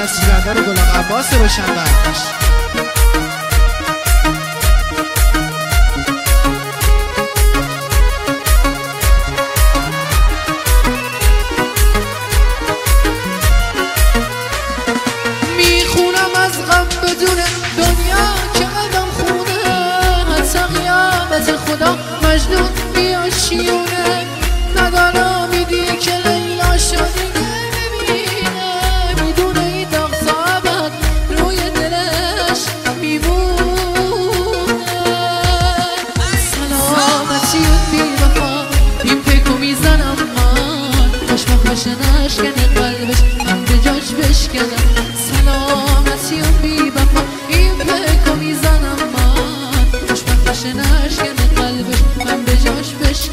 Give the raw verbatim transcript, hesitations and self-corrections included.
تصویربردار گلاب عباس روشنبخش. میخونم از غم بدون دنیا که آدم خونه، حتی قیامت خدا مجنون بیاشیونه. ندانا میدی که لیلا شدی نمیبینه، میدونه ای داغ صابت روی دلش میمونه. سلامتی اون بی وفا این پیکو میزنم من، خوشبخت بشه نشکنه قلبش من به جاش بشکنم. سلامتی اون بی وفا این پیکو میزنم من، خوشبخت بشه نشکنه قلبش من به جاش بشکنم.